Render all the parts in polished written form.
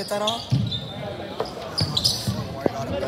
that off? Don't worry about it.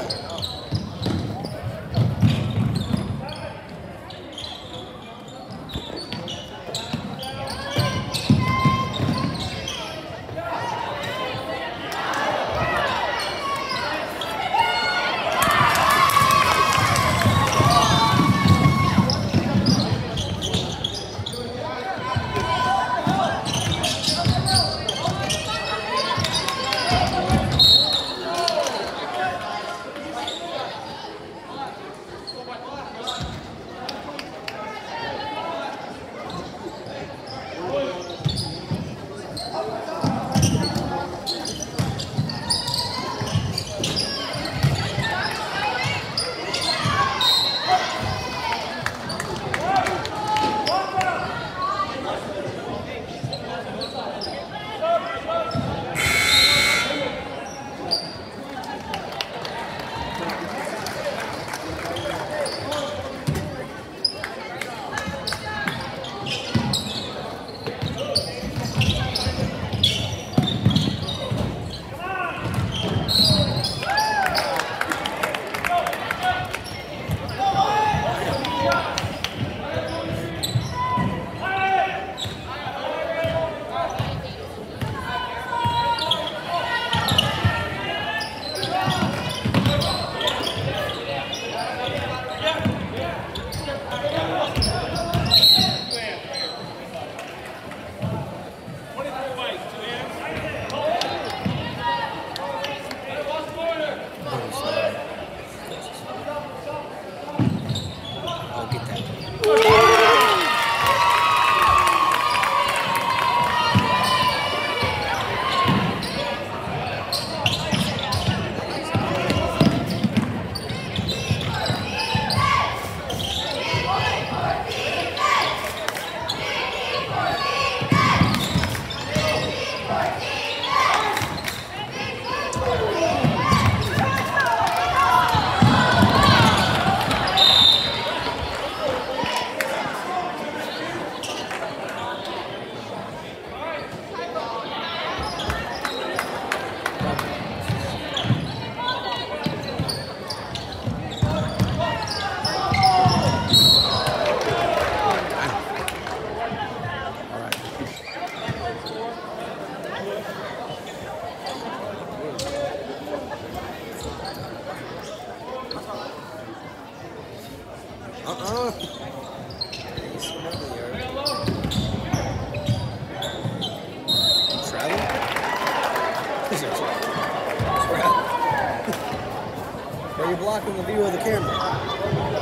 You're blocking the view of the camera.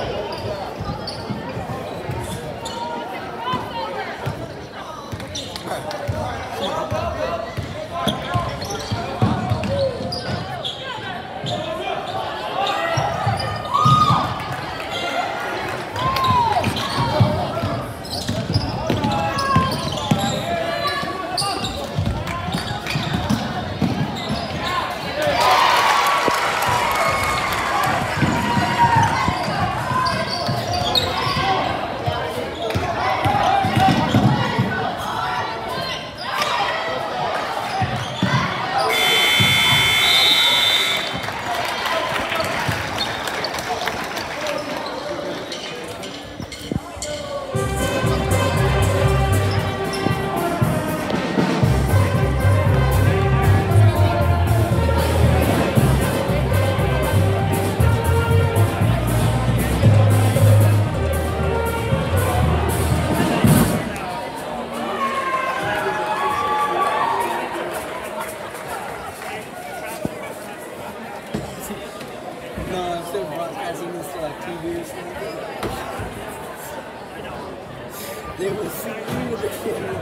No, I'm still broadcasting this to like TV or something. They will see you with the camera.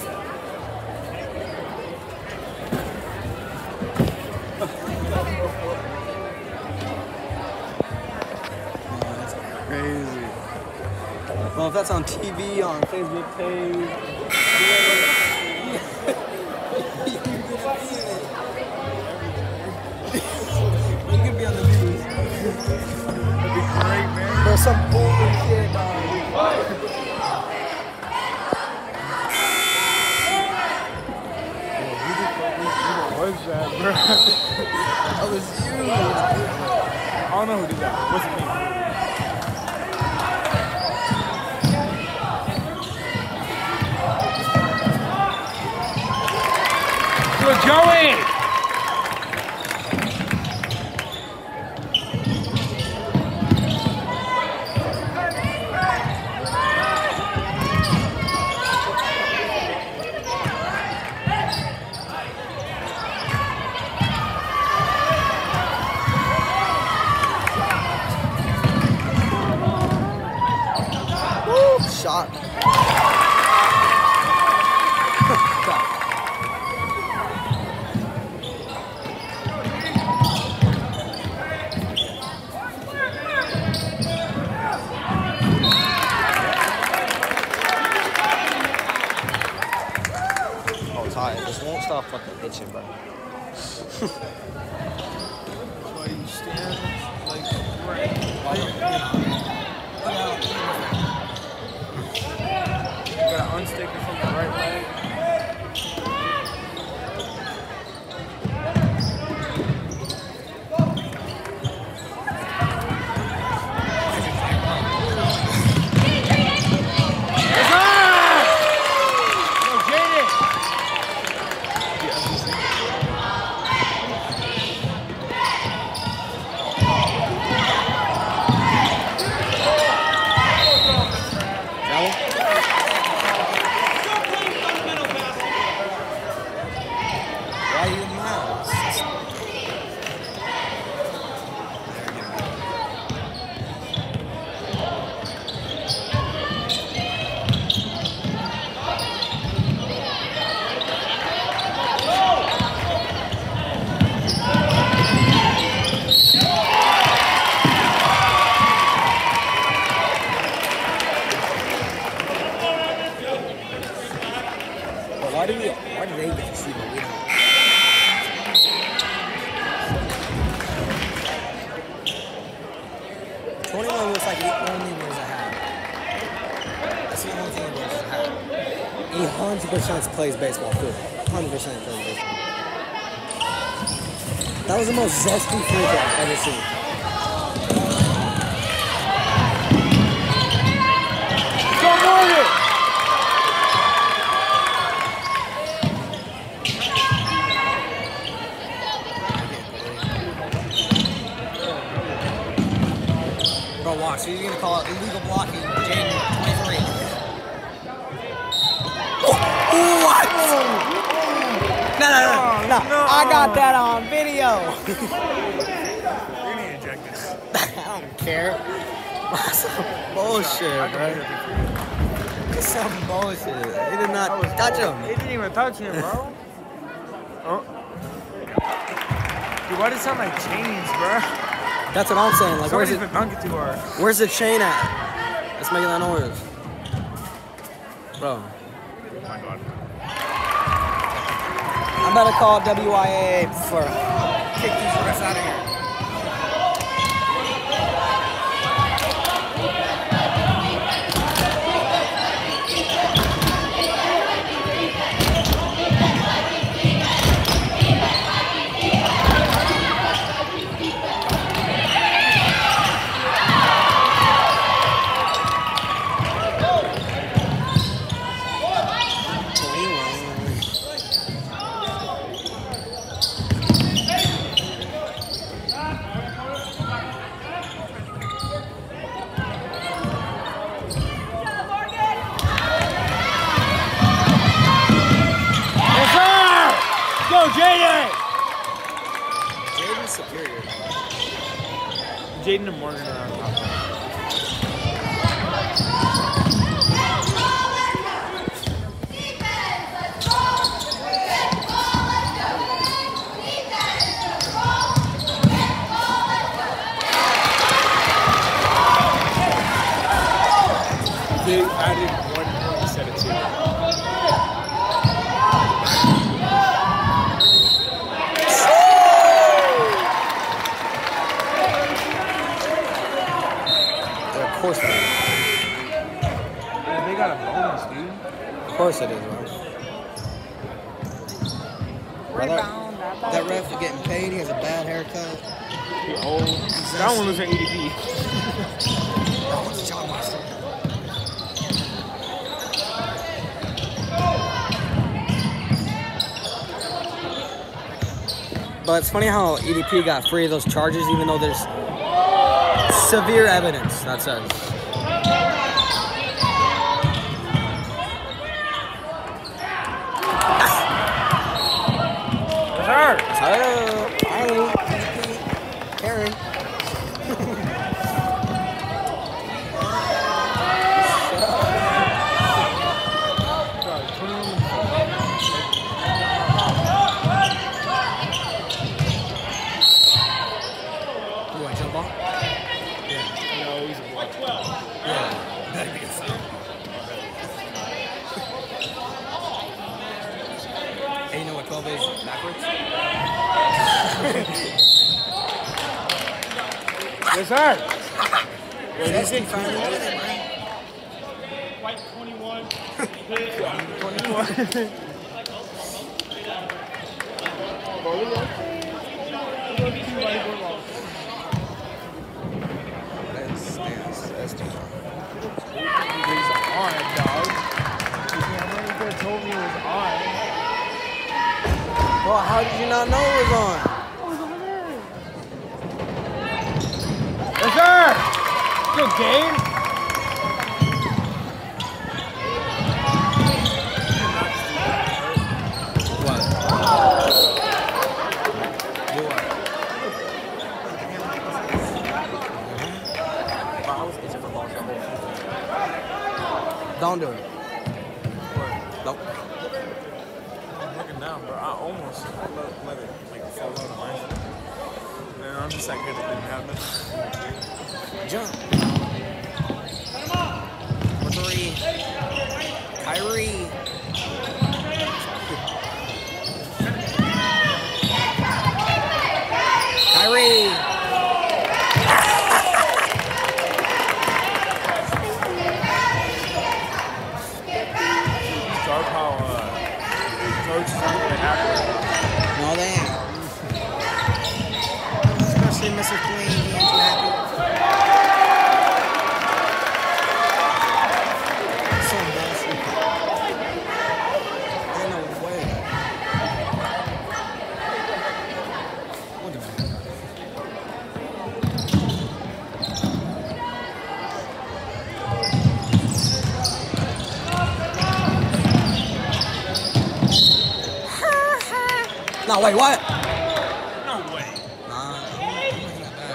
Oh, that's crazy. Well, if that's on TV, on Facebook page, you could be on the news. That'd be great, man. There's some bullshit, What's that, bro? That was you. I don't know who did that. It wasn't me. Good, Joey! Shot. Oh, it's hot. It just won't stop fucking itching, bro. Why you stand like right? You gotta unstick it from the right leg. Why you mad? Why do they get to see what we don't? 21 looks like he only wears a hat. That's the only thing he wears is a hat. He 100% plays baseball too. 100% plays baseball. That was the most zesty free throw I've ever seen. Go Morgan! Bro, watch. He's gonna call it illegal blocking. Jaden 23. What? No. I got that on video. You need to check this. I don't care. That's some bullshit, bro. It's some bullshit. He did not touch him. He didn't even touch him, bro. Oh. Dude, why does it sound like chains, bro? That's what I'm saying. Like, Somebody's been dunking too hard. where's the chain at? It's making that noise. Bro. Oh my god. I'm about to call WIA for kick these refs out of here. Jaden's superior. Jaden and Morgan are on top. They added 1 point instead of 2. Of course it is. Yeah, they got a bonus, dude. Of course it is, bro. Rebound, that's That ref is getting paid. He has a bad haircut. Oh, that one was an ADP. That one's a job master. But it's funny how EDP got free of those charges, even though there's severe evidence that says. Karen. You want to jump ball? Yeah. No, he's a block. Yeah. Better be a foul. Hey, you know what 12 is backwards? Yes, sir. What do you think, finally? White 21. 21. That's too far. He's on, dog. You could have told me it was on. Well, how did you not know it was on? Yes, sir. Good game. What? Do what? Don't do it. Nope. I'm looking down, bro. I almost let it like fall out of line. Man, I'm just that good it didn't happen. Jump. For 3. Kyrie. Kyrie. Gar-Pal, coach is really happy. No, they ain't. Especially Mr. Clean. He ain't too happy. So embarrassing. Ain't no way. What the man? No, wait, what? No way. Nah, I'm not that bad.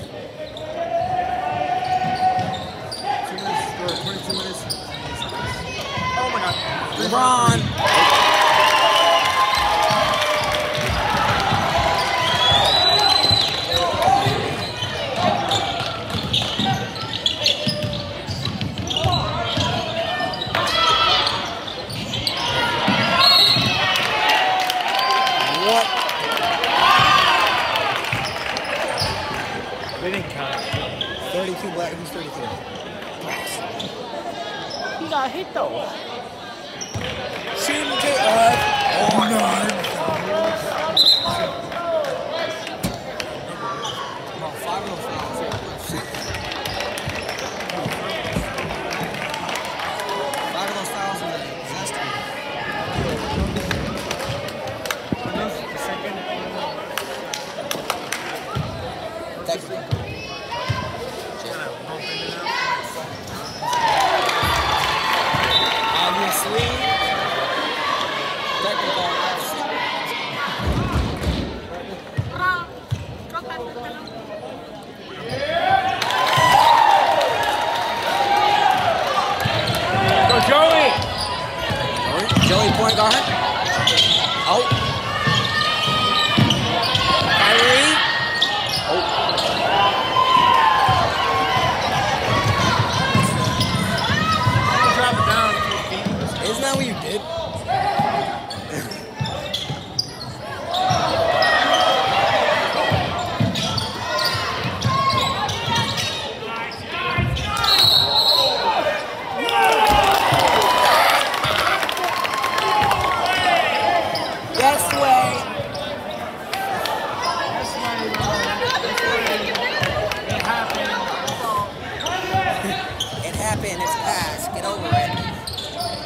2 minutes, or 22 minutes. Oh my god. LeBron. What? They didn't count it. 32 black, who's 32? He got hit though. Shooting J. Oh no. About 5 of those fouls. Five of those fouls in the disaster. Technically. Obviously. Technical. Go Joey! Joey point guard. Oh. Kyrie. Oh. Drop it down. Isn't that what you did?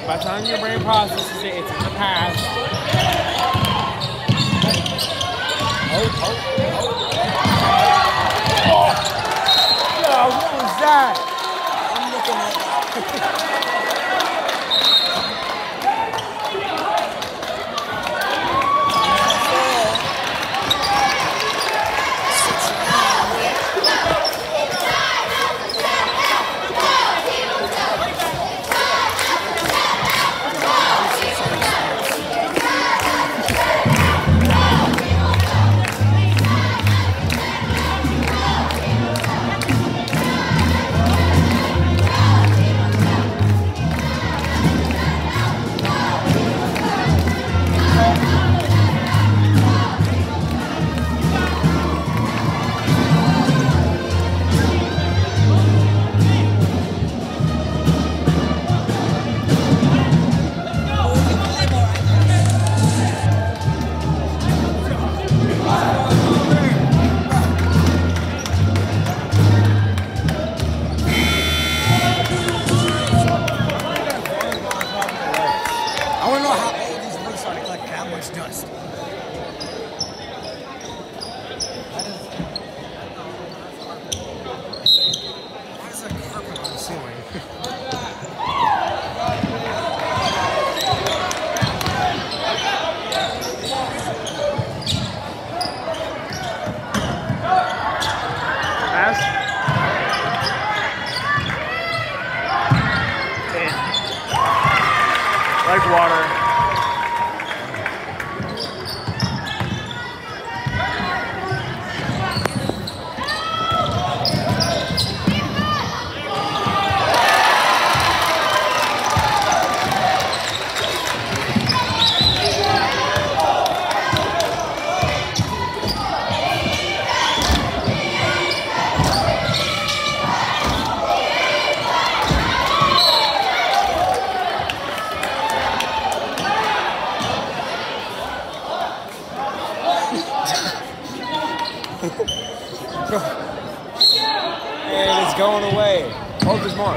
By the time your brain processes it, it's in the past. Oh, what was that? I'm looking at dust. Why is there carpet on the ceiling? Pass. Like water. And it's going away. Oh, there's more.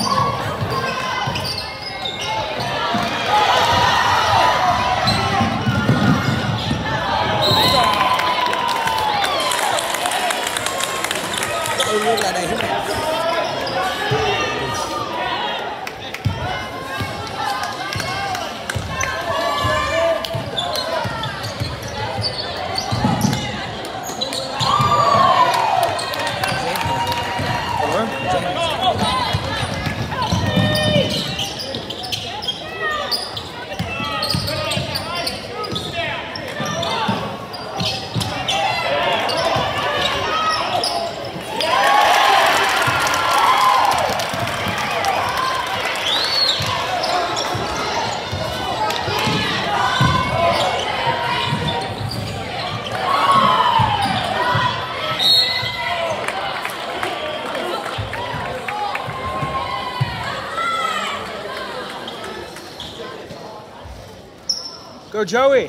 Go, Joey.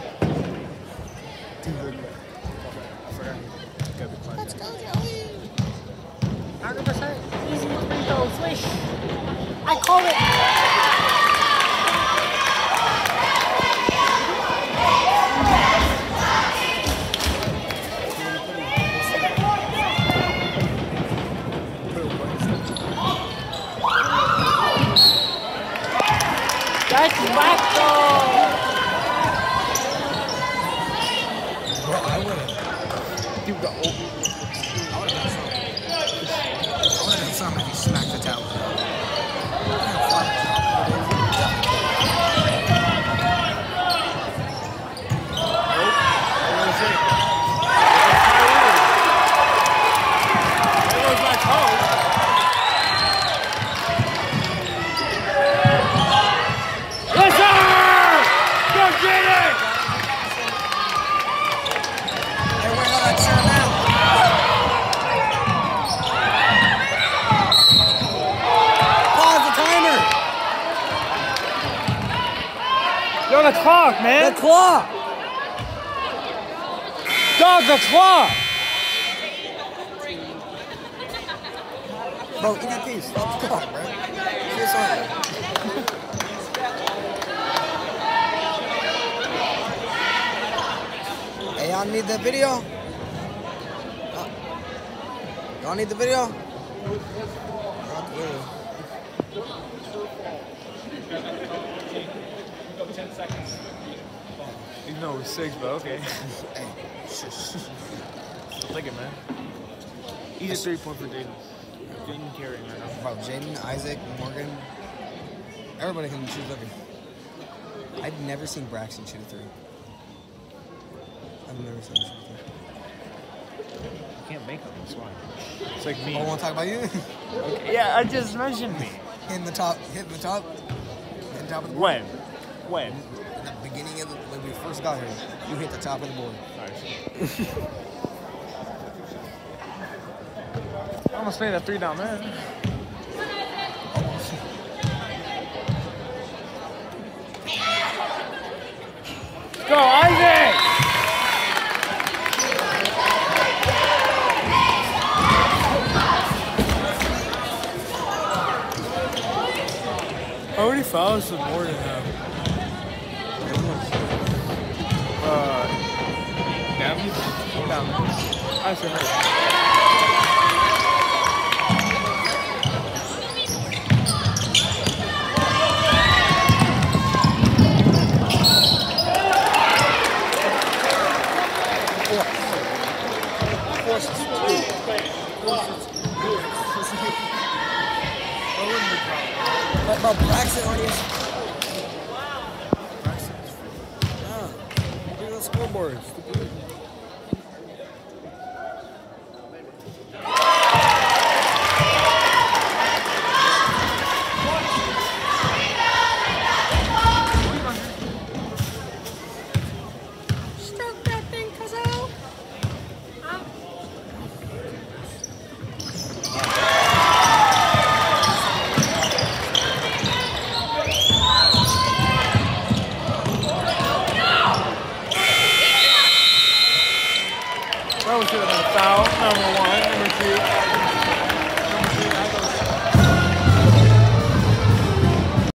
Let's go, Joey. 100% easy free throw swish. I call it. That's whack though. Bro, I would have. Dude, the old. I would have done something if he smacked the towel. Yo, the clock, man. The clock! Dog, the clock! Bro, eat that piece. Stop the clock, bro. Say something. Y'all need the video? Y'all need the video? Got the video. You know it's 6, but okay. Hey, shush. Take it, man. Each 3 point for Jaden. Jaden carrying right now. Bro, Jaden, Isaac, Morgan, everybody can shoot a 3. I've never seen Braxton shoot a 3. I've never seen him shoot a 3. You can't make them, that's why. It's like me. Oh, want to talk about you? Okay. Yeah, I just mentioned me. Hitting the top of the board. When? In the beginning of when we first got here, you hit the top of the board. Nice. I'm gonna stay that 3 down there. Go, Isaac! How many fouls does Morgan have? Down? I should hurt. What about Braxton on his? Look at the scoreboard.